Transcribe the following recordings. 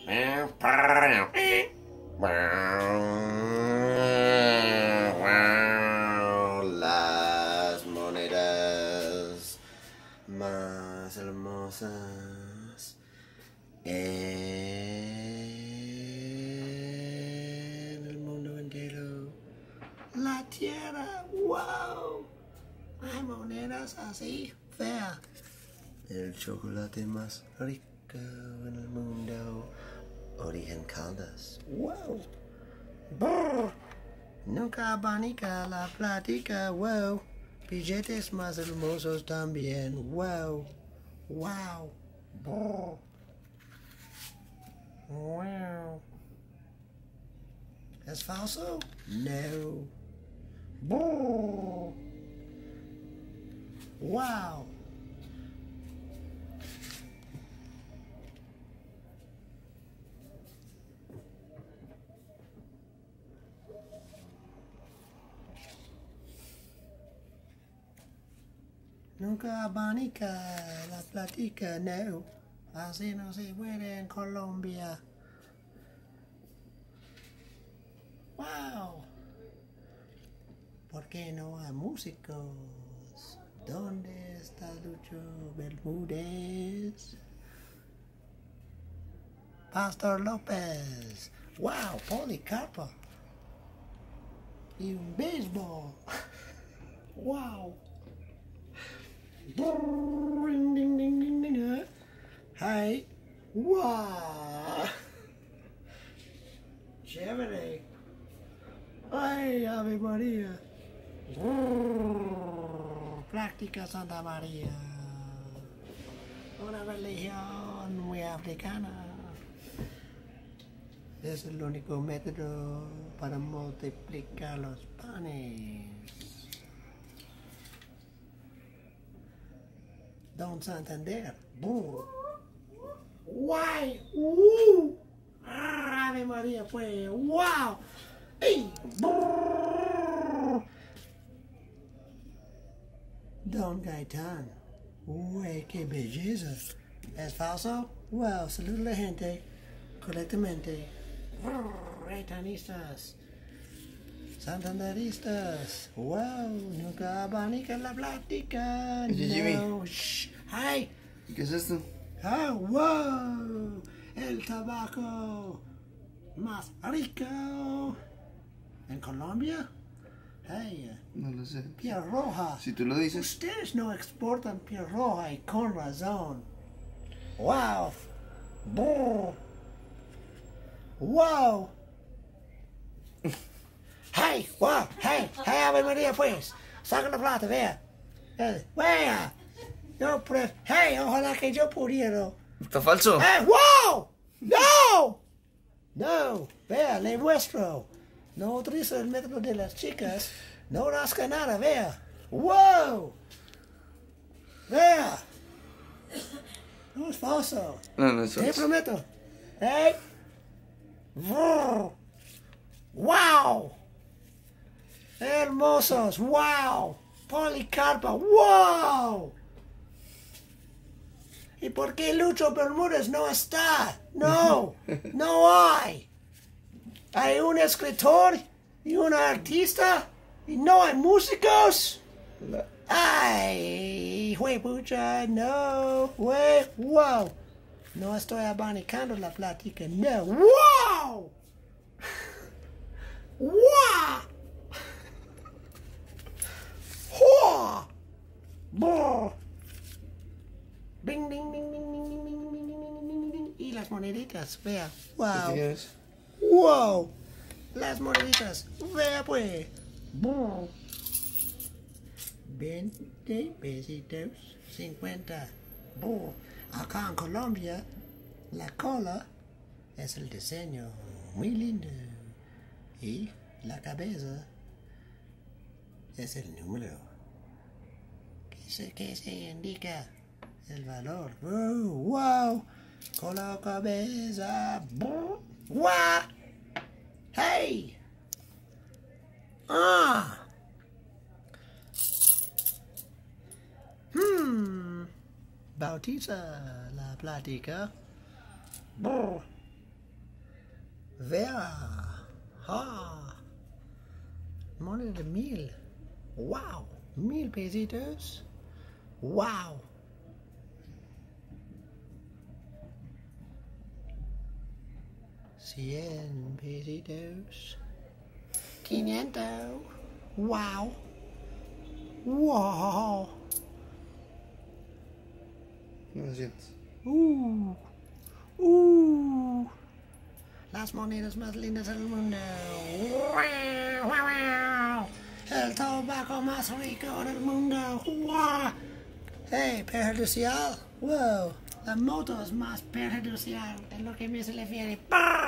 Las monedas más hermosas en el mundo entero. La tierra, wow. Hay monedas así feas. El chocolate más rico en el mundo. Origen Caldas. Wow. Brr. Nunca abanica la plática. Wow. Billetes más hermosos también. Wow. Wow. Brr. Wow. ¿Es falso? No. Brr. Wow. Nunca abanica la plática, no. Así no se puede en Colombia. Wow. ¿Por qué no hay músicos? ¿Dónde está Lucho Bermúdez? Pastor López. Wow, Policarpo. Y un béisbol. Wow. Ding, ding, ding, ding, ding. Hey. Wow. Chévere. Ay, Ave María. Práctica Santa María. Una religión muy africana. Es el único método para multiplicar los panes. Don Santander. Guay. Ave María, pues. Wow. ¡Ey! Don Gaitán. Uy, qué belleza. ¿Es falso? Wow, saluda a la gente. Correctamente. Gaitanistas. Santanderistas. Wow, nunca abanica la plática. Oye, Jimmy. No. Shh. ¡Ay! ¿Qué es esto? ¡Ah, wow! El tabaco más rico en Colombia. Hey, No lo sé. piel roja. Si tú lo dices. Ustedes no exportan piel roja y con razón. Wow. Brr. Wow. Hey, wow, hey, Ave María, pues. Saca la plata, vea. Vea. Yo, pues, hey, ojalá que yo pudiera. ¿Está falso? ¡Wow! ¡No! No, vea, le muestro. No utilizo el método de las chicas. No rasca nada, vea. ¡Wow! Vea. No es falso. No, no es Te falso. prometo. ¡Hey! ¡Wow! Hermosos, wow. Policarpo, wow. ¿Y por qué Lucho Bermúdez no está? No, no hay. Hay un escritor y un artista y no hay músicos. Ay, pucha, no, wow. No estoy abanicando la plática, no. Wow. Wow. ¡Hua! ¡Brr! Bing, bing, bing, bing, bing, bing, bing, bing, bing, bing, bing. Y las moneditas, vea. Wow. ¿Qué es? Wow. Las moneditas, vea pues. Brr. 20 pesitos, 50. Brr. Acá en Colombia, la cola es el diseño muy lindo. Y la cabeza es el número que se indica el valor. Wow. Con la cabeza. Wow. Hey. Ah. Bautiza la plática. Vea. Ah. Moneda de 1000. Wow. 1000 pesitos. Wow. $100 pesitos. 500. Wow. Wow. 900. Las monedas más lindas del mundo. El tabaco más rico del mundo. Hey, perjudicial. Wow. La moto es más perjudicial en lo que me se refiere.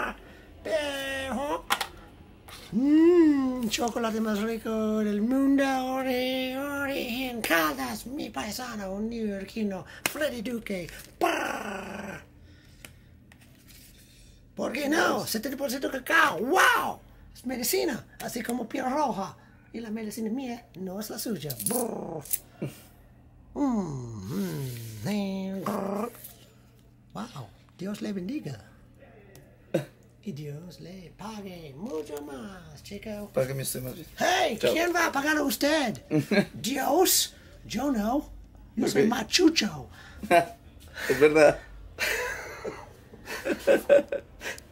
Chocolate más rico del mundo. Origen Caldas, mi paisano, un neoyorquino, Freddy Duque. ¿Por qué no? 70% cacao. ¡Wow! Es medicina, así como piel roja. Y la medicina mía no es la suya. Wow, Dios le bendiga. Y Dios le pague mucho más, chico. Págame usted más bien. Hey, Chao. ¿quién va a pagar a usted? Dios. Yo no. Yo soy Ok. machucho. Es verdad.